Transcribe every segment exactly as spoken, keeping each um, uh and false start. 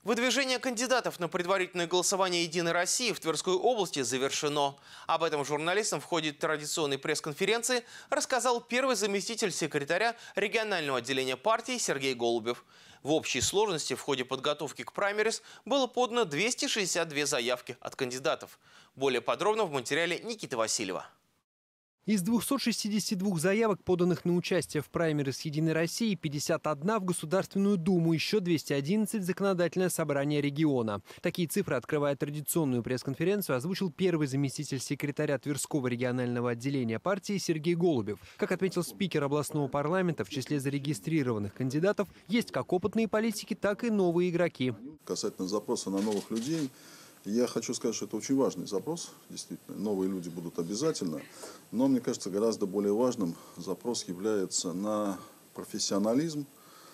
Выдвижение кандидатов на предварительное голосование «Единой России» в Тверской области завершено. Об этом журналистам в ходе традиционной пресс-конференции рассказал первый заместитель секретаря регионального отделения партии Сергей Голубев. В общей сложности в ходе подготовки к праймерис было подано двести шестьдесят две заявки от кандидатов. Более подробно в материале Никиты Васильева. Из двухсот шестидесяти двух заявок, поданных на участие в праймерис «Единой России», пятьдесят одна в Государственную Думу, еще двести одиннадцать в Законодательное собрание региона. Такие цифры, открывая традиционную пресс-конференцию, озвучил первый заместитель секретаря Тверского регионального отделения партии Сергей Голубев. Как отметил спикер областного парламента, в числе зарегистрированных кандидатов есть как опытные политики, так и новые игроки. Касательно запроса на новых людей, я хочу сказать, что это очень важный запрос, действительно. Новые люди будут обязательно, но, мне кажется, гораздо более важным запрос является на профессионализм,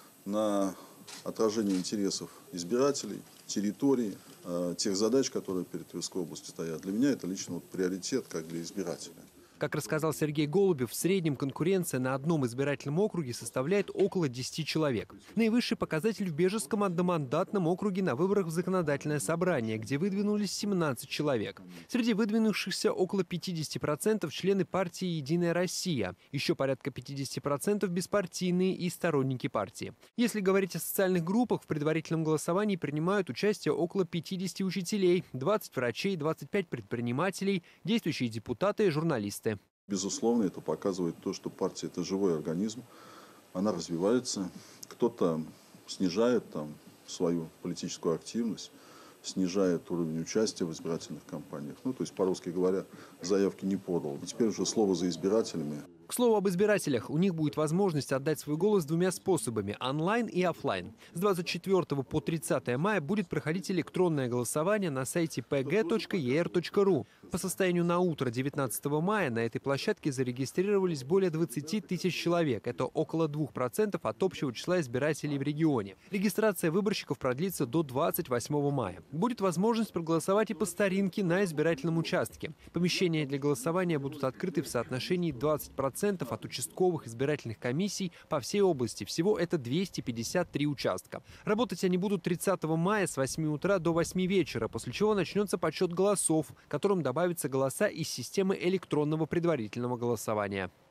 на отражение интересов избирателей, территории, э, тех задач, которые перед Тверской областью стоят. Для меня это лично вот приоритет, как для избирателя. Как рассказал Сергей Голубев, в среднем конкуренция на одном избирательном округе составляет около десяти человек. Наивысший показатель в Бежецком одномандатном округе на выборах в Законодательное собрание, где выдвинулись семнадцать человек. Среди выдвинувшихся около пятидесяти процентов члены партии «Единая Россия». Еще порядка пятидесяти процентов беспартийные и сторонники партии. Если говорить о социальных группах, в предварительном голосовании принимают участие около пятидесяти учителей, двадцати врачей, двадцати пяти предпринимателей, действующие депутаты и журналисты. Безусловно, это показывает то, что партия – это живой организм, она развивается. Кто-то снижает там свою политическую активность, снижает уровень участия в избирательных кампаниях. Ну, то есть, по-русски говоря, заявки не подал. И теперь уже слово за избирателями. К слову об избирателях, у них будет возможность отдать свой голос двумя способами – онлайн и офлайн. С двадцать четвёртого по тридцатое мая будет проходить электронное голосование на сайте пэ гэ точка е эр точка ру. По состоянию на утро девятнадцатого мая на этой площадке зарегистрировались более двадцати тысяч человек. Это около двух процентов от общего числа избирателей в регионе. Регистрация выборщиков продлится до двадцать восьмого мая. Будет возможность проголосовать и по старинке на избирательном участке. Помещения для голосования будут открыты в соотношении двадцать процентов от участковых избирательных комиссий по всей области. Всего это двести пятьдесят три участка. Работать они будут тридцатого мая с восьми утра до восьми вечера, после чего начнется подсчет голосов, которым добавятся голоса из системы электронного предварительного голосования.